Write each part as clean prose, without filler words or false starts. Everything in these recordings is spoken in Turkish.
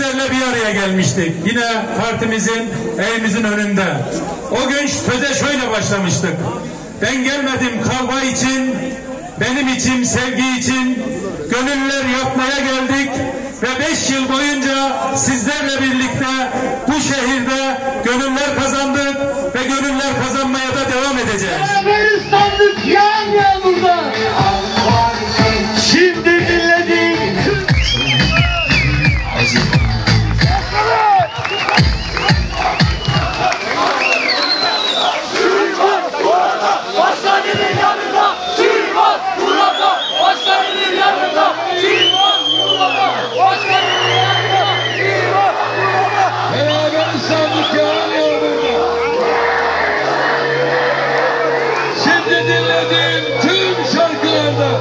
sizlerle bir araya gelmiştik. Yine partimizin, evimizin önünde. O gün söze şöyle başlamıştık. Ben gelmedim kavga için, benim için, sevgi için gönüller yapmaya geldik ve 5 yıl boyunca sizlerle birlikte bu şehirde gönüller kazandık ve gönüller kazanmaya da devam edeceğiz. Beraber ıslandık yağmurda. Şimdi dinledik. Dinlediğim tüm şarkılarda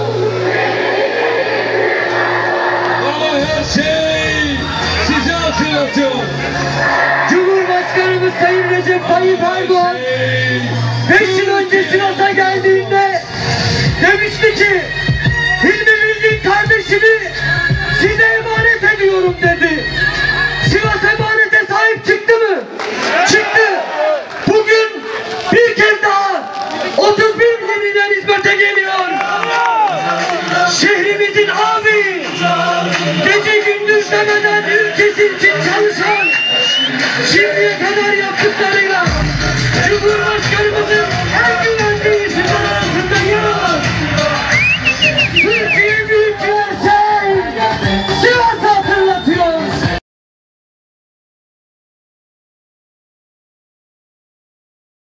bana her şey sizi hatırlatıyor. Cumhurbaşkanımız Sayın Recep Tayyip Erdoğan 5 yıl önce Sivas'a geldiğinde demişti ki Hilmi Bilgin kardeşimi size emanet ediyorum dedi. Sivas emanete sahip çıktı mı? Çıktı. Bugün bir kez daha 31 milyon hizmete geliyor. Şehrimizin abi, gece gündüz demeden ülkesi için çalışan, şimdiye kadar yaptıklarıyla Cumhurbaşkanımızın